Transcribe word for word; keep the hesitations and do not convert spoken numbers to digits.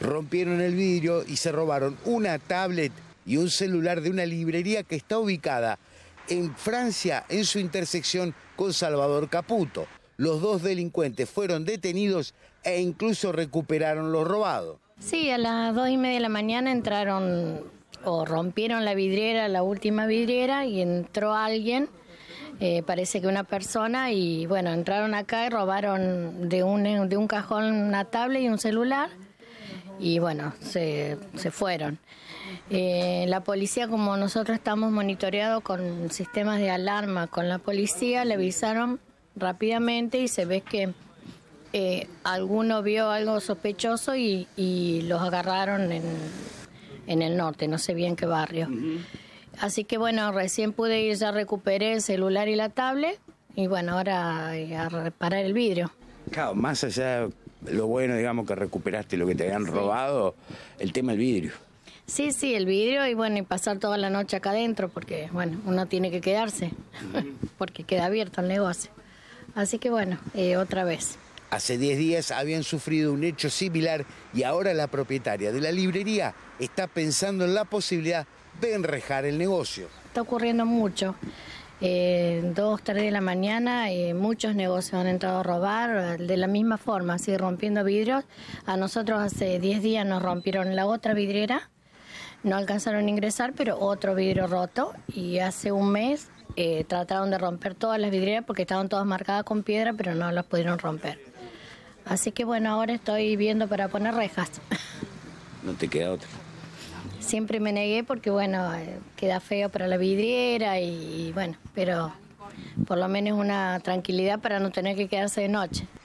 Rompieron el vidrio y se robaron una tablet y un celular de una librería que está ubicada en Francia, en su intersección con Salvador Caputo. Los dos delincuentes fueron detenidos e incluso recuperaron lo robado. Sí, a las dos y media de la mañana entraron o rompieron la vidriera, la última vidriera, y entró alguien, eh, parece que una persona, y bueno, entraron acá y robaron de un, de un cajón una tablet y un celular, y bueno, se, se fueron. Eh, la policía, como nosotros estamos monitoreados con sistemas de alarma con la policía, le avisaron rápidamente y se ve que eh, alguno vio algo sospechoso y, y los agarraron en, en el norte, no sé bien qué barrio. Uh-huh. Así que bueno, recién pude ir, ya recuperé el celular y la tablet y bueno, ahora a reparar el vidrio. Claro, más allá de lo bueno, digamos, que recuperaste lo que te habían sí. robado, el tema del vidrio. Sí, sí, el vidrio y bueno, y pasar toda la noche acá adentro porque bueno, uno tiene que quedarse porque queda abierto el negocio. Así que bueno, eh, otra vez. Hace diez días habían sufrido un hecho similar y ahora la propietaria de la librería está pensando en la posibilidad de enrejar el negocio. Está ocurriendo mucho. Eh, dos, tres de la mañana, eh, muchos negocios han entrado a robar de la misma forma, así rompiendo vidrios. A nosotros hace diez días nos rompieron la otra vidriera, no alcanzaron a ingresar, pero otro vidrio roto. Y hace un mes eh, trataron de romper todas las vidrieras porque estaban todas marcadas con piedra, pero no las pudieron romper. Así que bueno, ahora estoy viendo para poner rejas. No te queda otra. Siempre me negué porque, bueno, queda feo para la vidriera y, y bueno, pero por lo menos una tranquilidad para no tener que quedarse de noche.